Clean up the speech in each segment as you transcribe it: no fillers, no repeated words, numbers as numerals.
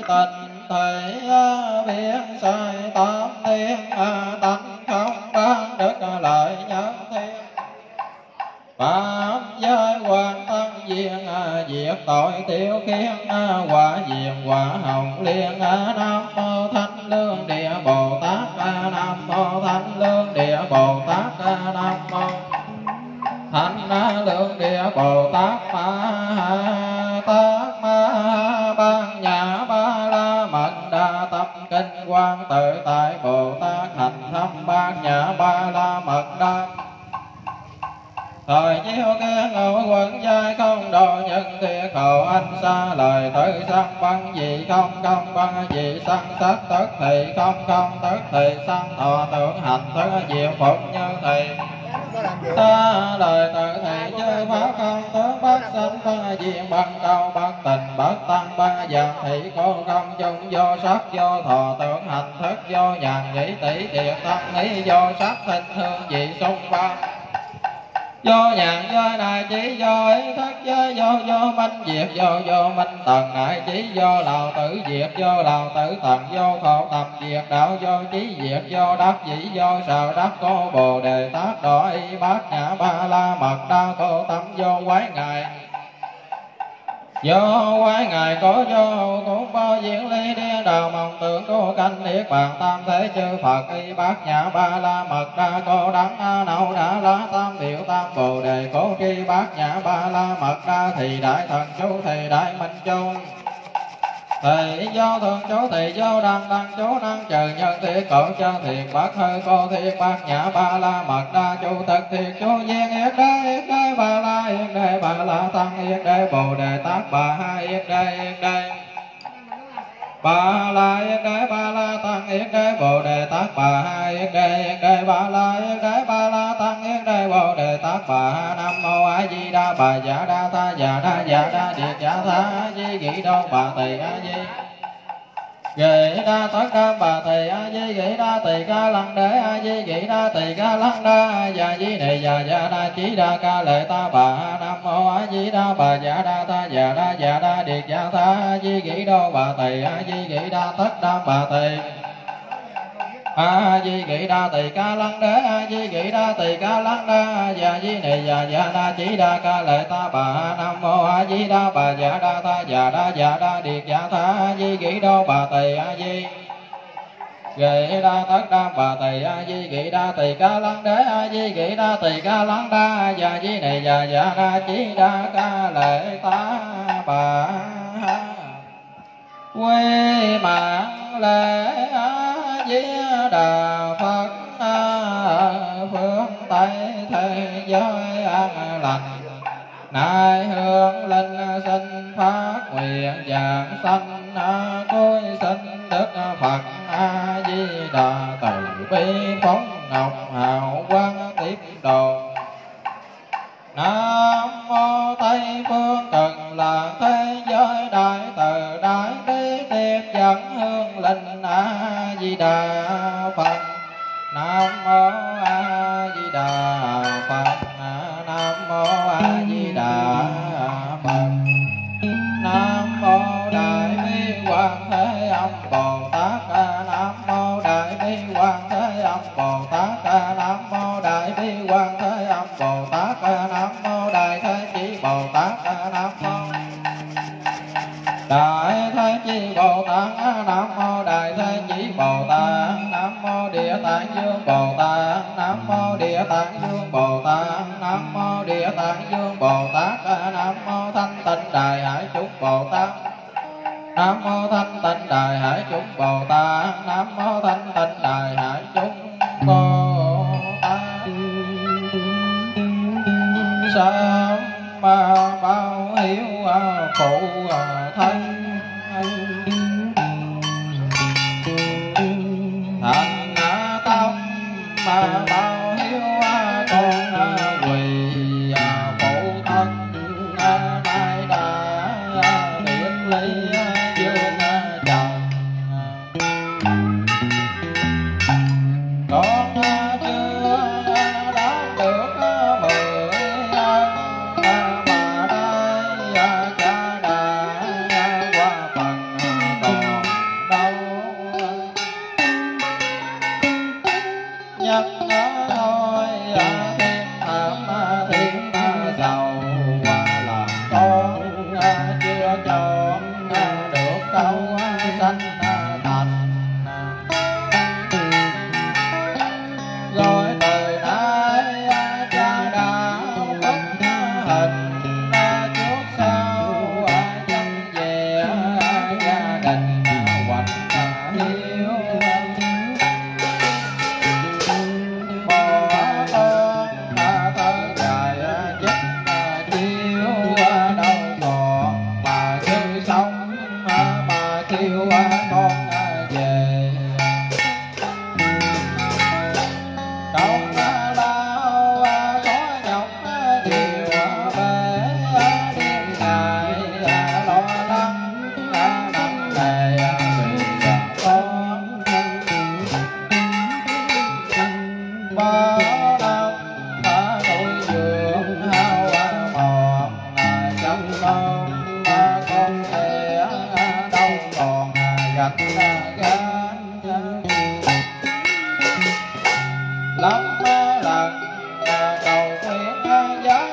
tình thầy biến sai tam thiên tánh không ban đức lợi nhân thiên pháp giới quan thân viên diệt tội tiêu khiên quả diệm quả hồng liên. Nam mô Thánh Lương Địa Bồ Tát. Nam mô Thánh Lương Địa Bồ Tát. Nam mô Thánh Lương Địa Bồ Tát. Tát ban nhã ba la mật đa tâm kinh quan tự tại Bồ Tát hành thâm ban nhã ba la mật đa. Thời chiếu kiến ngũ quẩn giai không độ nhân thiệt khẩu anh xa lời tự sang băng gì không băng gì sang sắc tức thì không tức thì sang thọ tưởng hành thức diệu phục như thầy. Ta lời tự thầy chư pháp không tướng bất sanh băng diện băng cao bất tình bất tăng băng dạng thị cô không chung vô sắc vô thọ tưởng hành thức vô nhàn nhĩ tỷ thiệt tâm lý vô sắc thịnh hương vị xung băng. Vô nhàn vô đại chỉ vô ý thức vô minh diệt vô minh tầng đại chỉ vô lào tử diệt vô lào tử tầng vô khổ tập diệt đạo vô trí diệt vô đắc dĩ vô sào đắc cô bồ đề tát đỏ y bát nhã ba la mật đa cô tâm vô quái ngài. Vô quái ngài có vô cũng bao diễn ly điên đào mộng tưởng cô canh niết bàn tam thế chư Phật y bát nhã ba la mật đa cô đắng nậu đã lá tam điệu tam bồ đề cố tri bát nhã ba la mật đa thì đại thần chú thì đại minh chung. Thầy vô thường chú thì vô đăng chú năng trừ nhân thiệt cổ chân thiệt bát hơi cô thiệt bát nhã ba la mật đa chú thực thiệt chú viên yết đế ba la yết đế ba la tăng yết đế bồ đề tát bà hai yết đế ba la yết đế ba la tăng yết đế bồ đề tát bà hai yết đế ba la yết đế ba la tăng yết đế bồ đề tát bà. Nam mô A Di Đà bà dạ đa ta dạ đa điệt dạ tha A Di Gỉ đô bà tỳ A Di Gỉ đa tất đa bà tỳ A Di Gỉ đa tỳ ca lăng đế A Di Gỉ đa tỳ ca lăng đa dạ di này dạ đa chí đa ca lệ ta bà. Nam mô A Di Đà bà dạ đa ta dạ đa điệt dạ tha A Di Gỉ đô bà tỳ A Di Gỉ đa tất đa bà tỳ A Di Gỉ đa tỳ ca lăng đế A Di Gỉ đa tỳ ca lăng đa dạ di này dạ đa chí đa ca lệ ta bà. Nam mô A Di Đà bà dạ đa ta dạ đa điệt dạ tha A Di Gỉ đô bà tỳ A Di Gỉ đa tất đa bà tỳ A Di Gỉ đa tỳ ca lăng đế A Di Gỉ đa tỳ ca lăng đa dạ di này dạ đa chí đa ca lệ ta bà. Quê mạng lễ A Di Đà Phật phương Tây thế giới an lành. Nay hương linh sinh phát nguyện giảng sanh cối sinh Đức Phật A Di Đà từ bi phóng ngọc hào quang tiếp độ. Nam mô Tây phương Cực Lạc thế giới đại từ đại bi tiếp dẫn hương linh A Di Đà Phật. Nam mô A Di Đà Phật. Nam mô A Di Đà Phật. Nam mô Đại Bi Quan Thế Âm Bồ Tát. Nam mô Đại Bi Quan Thế Âm Bồ Tát. Nam mô Đại Bi Quan Thế Âm Bồ Tát. Nam mô Đại Thế Chí Bồ Tát. Nam mô Đại Thế Chí Bồ Tát. Nam mô Đại Thế Chí Bồ Tát. Nam mô Địa Tạng Dương Bồ Tát. Nam mô Địa Tạng Dương Bồ Tát. Nam mô Địa Tạng Dương Bồ Tát. Nam mô Thanh Tịnh Đại Hải Chúng Bồ Tát. Nam mô Thanh Tịnh Đại Hải Chúng Bồ Tát. Nam mô Thanh Tịnh Đại Hải Chúng Bồ Tát. Sám bao hiếu phụ thân thành tâm bao hiếu con quỳ phụ thân nay đã biệt ly dương trần. Con chưa đón được mười ân mà đây cha đã câu sanh thành. Rồi từ nay cha đã bất hình trước sau chân về gia đình hoạch hiếu. Bỏ con thơ dài giúp chiếu đâu còn mà cứ sống mà kêu con về. Công lao có nhọc điều bể đêm ngày lo lắng nặng nề vì con. Bao năm nuôi dưỡng hao mòn chân con thể đâu còn gạch gánh. Lắm lần cầu khuyên giá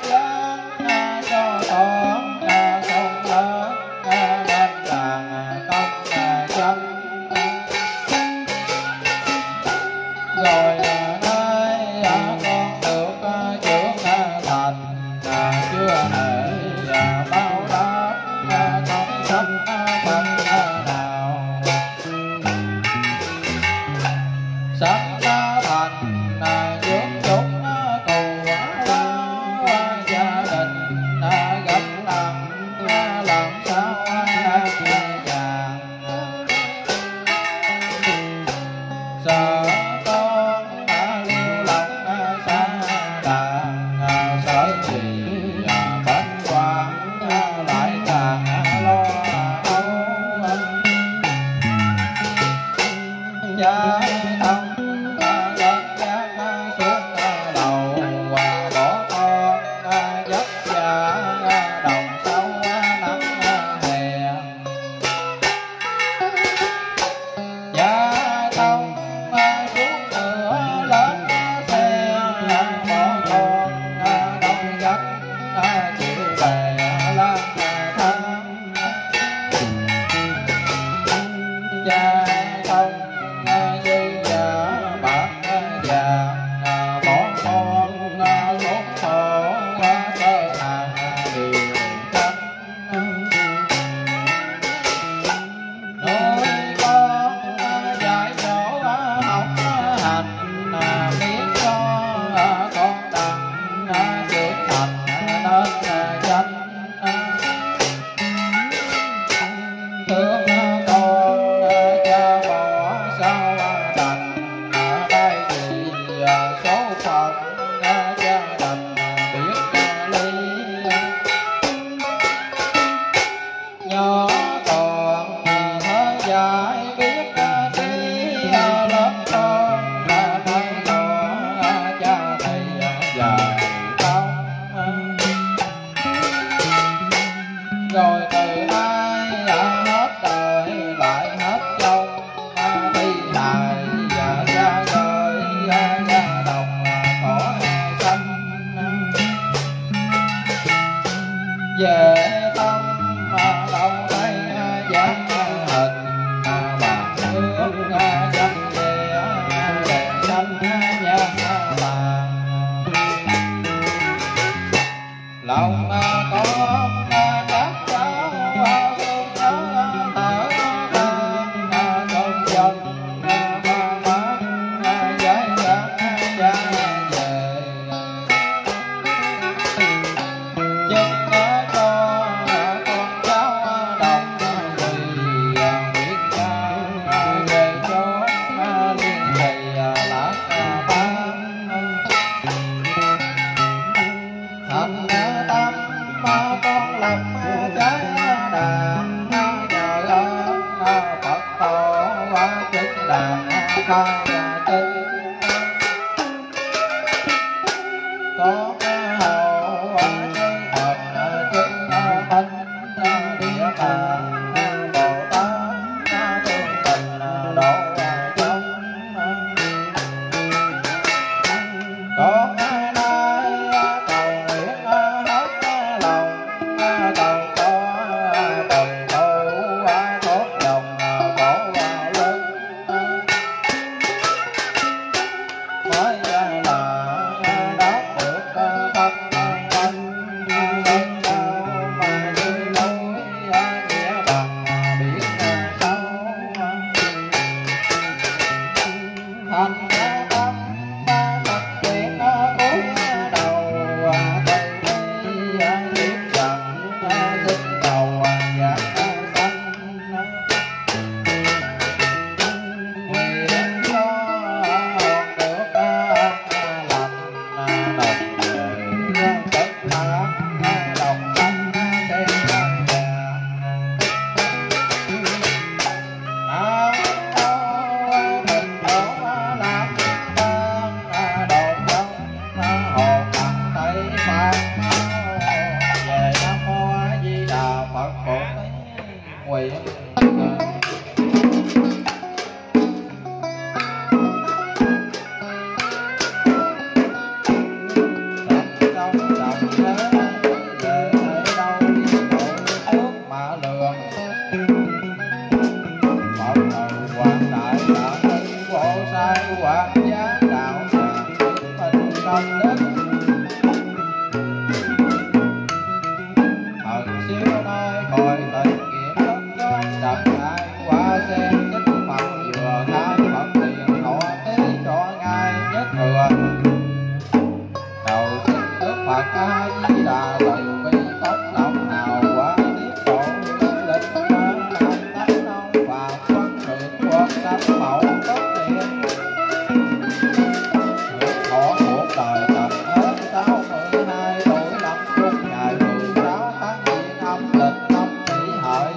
cho con không lớn nên rằng công chân. Rồi nay con được trưởng thành chưa hề bao đáp không sanh phần nào. Sanh thành dưỡng chúng cù lao gia đình gặp nặng làm sao dễ dàng. Sợ con liêu lòng xa đàn sợ gì bên quan lại càng lo âu. Cha thân lên gác xuống đầu bỏ con vất vả đồng sâu nắng hè. Cha không xuống nữa lên xe bỏ con đông gánh chịu về lang thang. Cha không dư giả bạc vàng bỏ con khốn khổ cơ hàng điều canh. Nuôi con dạy dỗ học hành biết cho con đặng trưởng thành nên danh. Thương con cha bỏ sao đành đây vì số phận gia đình biết ly. Nhỏ còn thơ dại biết chi lớn con thân nhỏ cha thầy dài công. Rồi từ nay hết đời lại hết dông thi hài ra gơi ra đồng cỏ xanh. Về tâm đâu đây dáng hình khai hoa sen tích Phật vừa khai Phật liền thọ ký cho ngài nhất thừa. Cầu xin Đức Phật A Di Đà từ bi tốc lòng nào quá tiết độ lịch quan tánh ông và phân nguyện quốc sanh mẫu tốt tiền. Thọ cuộc đời tầm hết 62 tuổi năm chung ngày 16 tháng Giêng âm lịch năm Kỷ Hợi.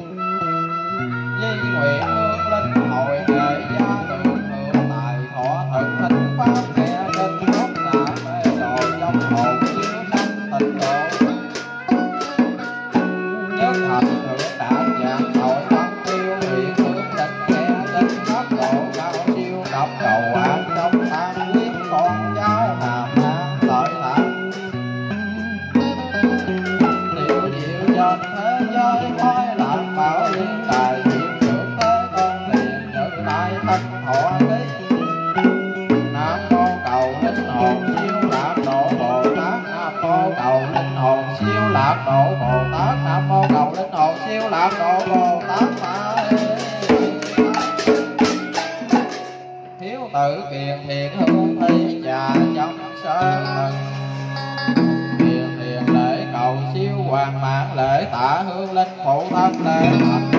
Di nguyện hương linh hội nghệ gia đường hưởng tài thọ thực thịnh pháp nghe kinh gốc xạ mê đồ trong hồn chiếu sanh tịnh độ. Nhất thành thượng đạn dạng hội văn tiêu nguyện hương linh nghe kinh pháp độ cao siêu đập cầu an trong tam quyết con cháu hàm an lợi lạc. Điều diệu trên thế giới coi lạc bảo liên tài hiện thượng thế con liền tự tại thân thọ ký. Nam mô cầu linh hồn siêu lạc độ Bồ Tát. Nam mô cầu linh hồn siêu lạc độ Bồ Tát. Nam mô cầu linh hồn siêu lạc độ Bồ Tát. Hiếu tử kiền thiện hương thi trà trong sơ thần. Kiền thiện lễ cầu siêu hoàng mạng lễ tạ hương linh phụ thân lễ thành